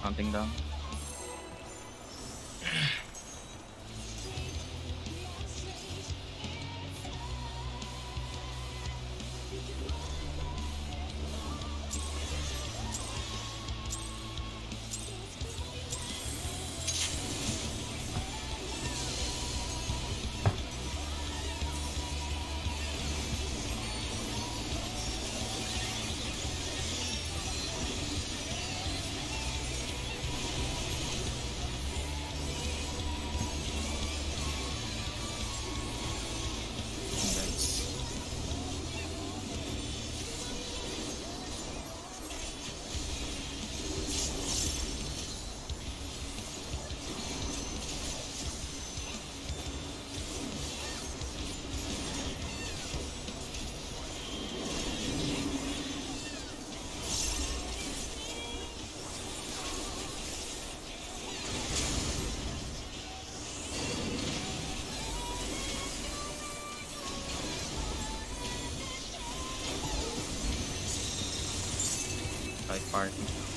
Hunting down. Party.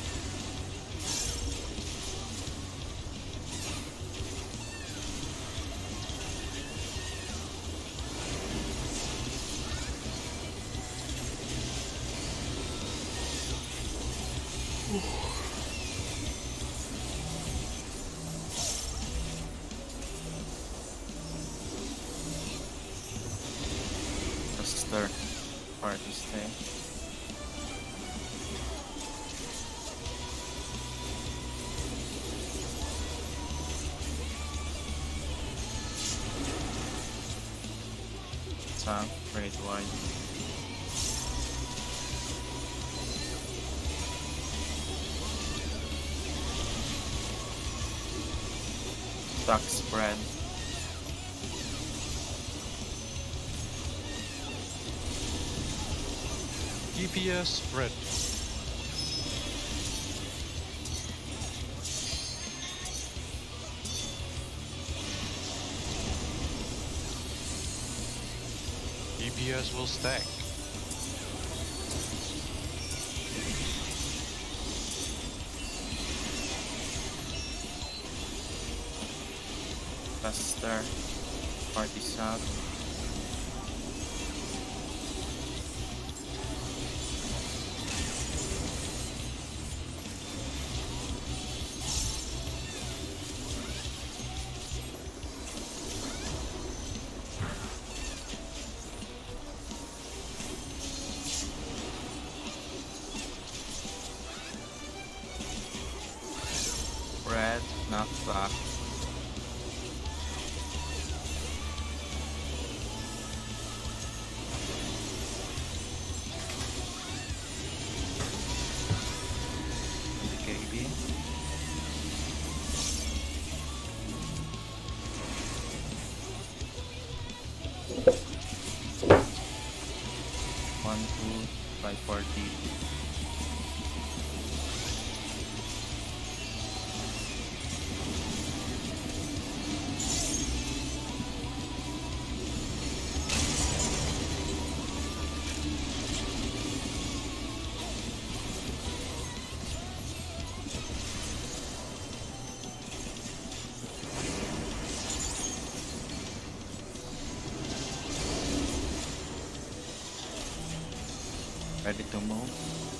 Stir party stay. Great wide. Duck spread. DPS spread. DPS will stack. Faster. Party south. Red, not black. KB. One, two, 540. Ready to move.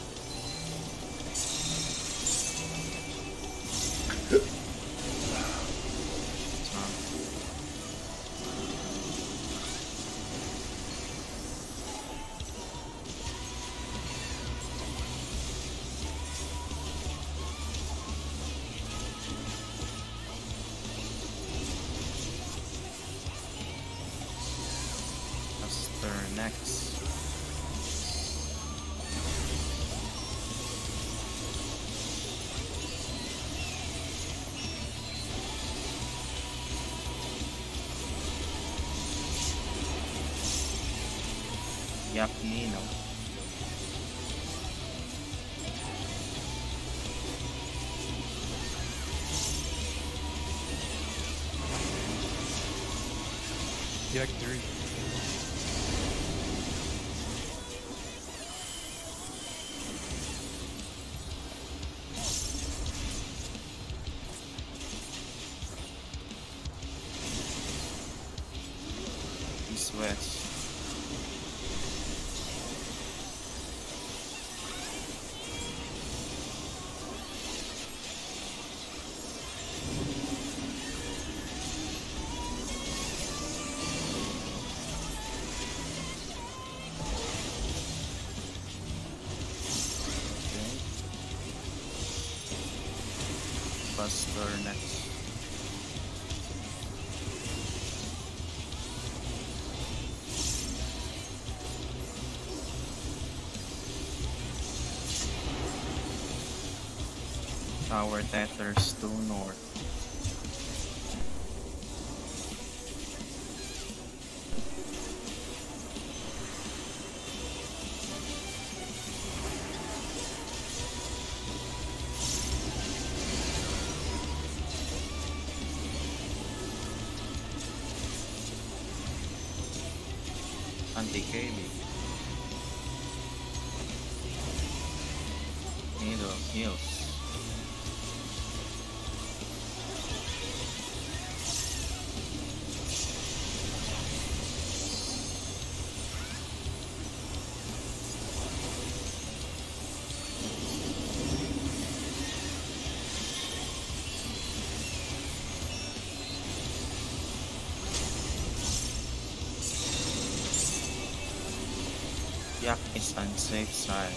Master next. Yaknino. Yak 3. west. Buster next. Tower tethers to north. Anti-Kaylee. Middle heals. Yak is unsafe side.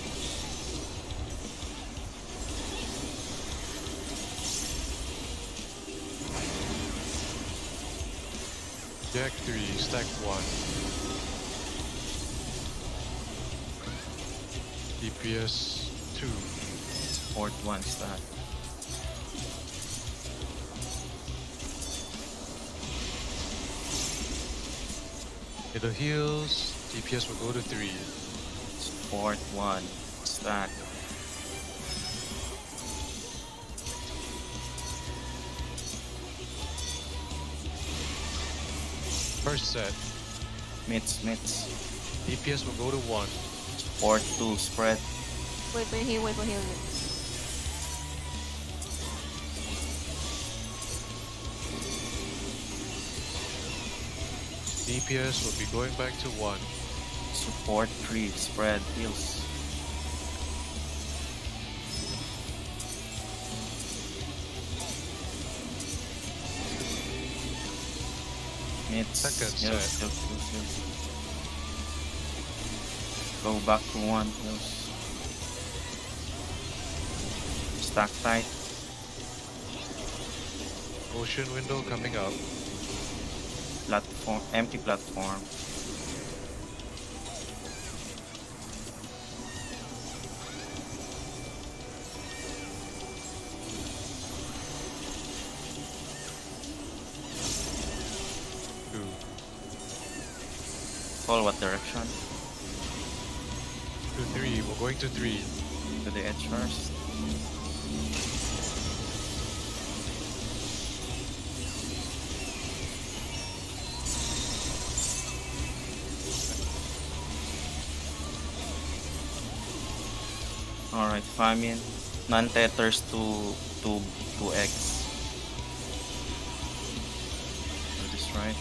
Yak 3, stack 1. DPS 2. Fourth one stack. Middle heals, DPS will go to 3. Fourth one stack. First set, Mids. DPS will go to 1. Fourth two spread. Wait for heal, wait for heal. DPS will be going back to 1. Support 3 spread heals. Mids. Second Heals. set. Go back to 1 heals. Stack tight. Ocean window coming up. Platform. Empty platform. Call what direction? To 3, we're going to 3. To the edge first. Alright, famine. Non-tethers to X. Do this right.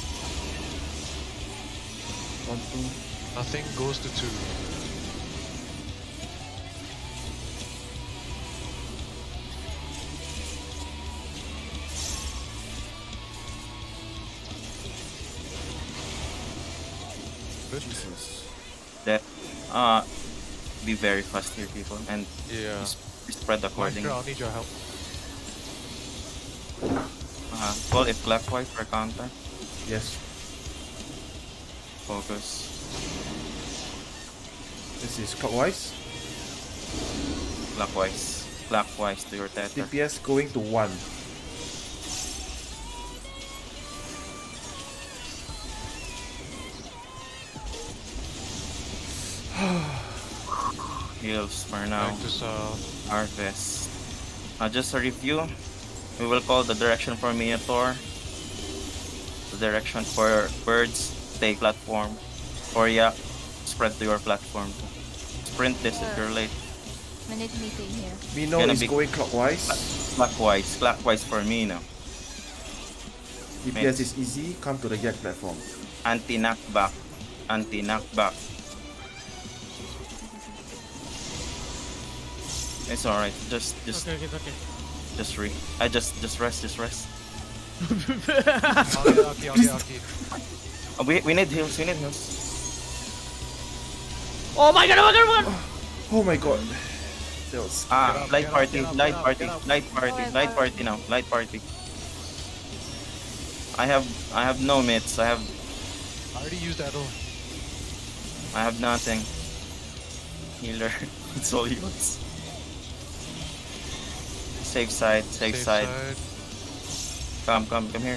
1, 2. Nothing goes to 2. Good. Jesus. That be very fast here, people, and Yeah. spread accordingly. I'll need your help. Call it clockwise for counter. Yes. Focus. This is clockwise. Clockwise to your tether. DPS going to 1. Heals for now. Back to south. Harvest. Just a review. We will call the direction for Minotaur. The direction for birds. Stay platform. For Yak, spread to your platform. Sprint this if you're late. Minute meeting here. Mino Gonna is be- going clockwise. Clockwise for me now. DPS is easy. Come to the Yak platform. Anti-knockback. Anti-knockback. It's alright. Just Okay, it's okay. just rest. Okay. We need heals. We need heals. Oh my god, Oh my god. That was Light party get up, now. Oh, Light party. I have no mitts. I already used that all. I have nothing. Healer. It's all yours. Safe side. Come here.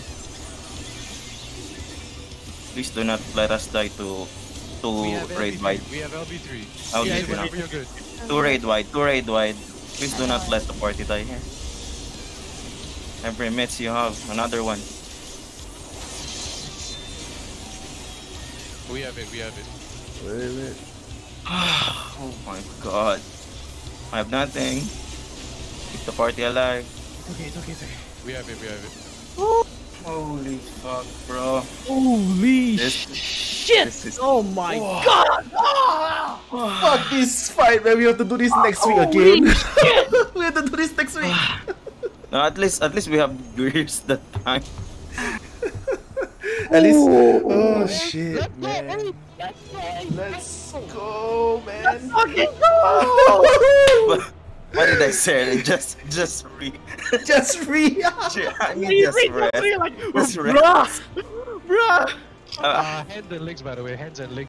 Please do not let us die to We have raid LB3. wide. We have LB3. LB3 Yeah, now. you're good. 2 raid wide. Please do not let the party die here. Every mitts you have, another one. We have it. Wait. Oh my god. I have nothing. Keep the party alive. Okay, it's okay. We have it. Holy fuck, bro. Holy This shit! this is- Oh my god! Fuck this fight, man. We have to do this next week again. We have to do this next week. No, at least we have gears that time. At least. Oh shit, man. Let's go, man. What did I say? Just re. Just re. I mean, just rest. Just rest. Bruh! Hands and legs, by the way. Hands and legs.